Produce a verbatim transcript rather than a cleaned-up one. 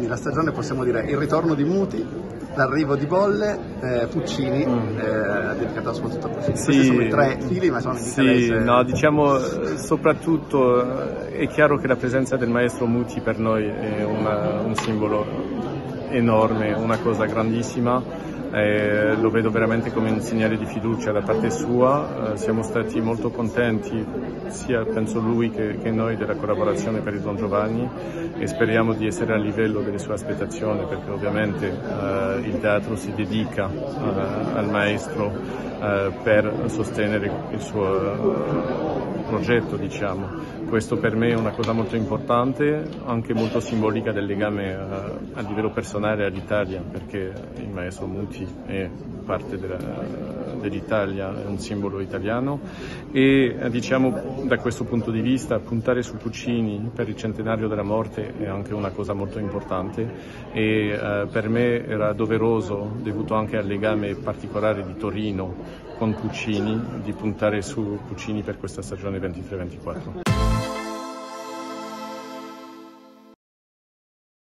quindi la stagione possiamo dire il ritorno di Muti, l'arrivo di Bolle, eh, Puccini, mm. eh, dedicato soprattutto a Puccini. Sì, questi sono i tre fili, ma sono sì, no, diciamo soprattutto è chiaro che la presenza del maestro Muti per noi è una, un simbolo enorme, una cosa grandissima. Eh, lo vedo veramente come un segnale di fiducia da parte sua, eh, siamo stati molto contenti sia penso lui che, che noi della collaborazione per il Don Giovanni e speriamo di essere a livello delle sue aspettazioni, perché ovviamente eh, il teatro si dedica eh, al maestro eh, per sostenere il suo eh, progetto, diciamo. Questo per me è una cosa molto importante, anche molto simbolica del legame eh, a livello personale all'Italia, perché il maestro Muti è parte dell'Italia, è un simbolo italiano e eh, diciamo da questo punto di vista puntare su Puccini per il centenario della morte è anche una cosa molto importante e eh, per me era doveroso, dovuto anche al legame particolare di Torino con Puccini, di puntare su Puccini per questa stagione ventitré ventiquattro.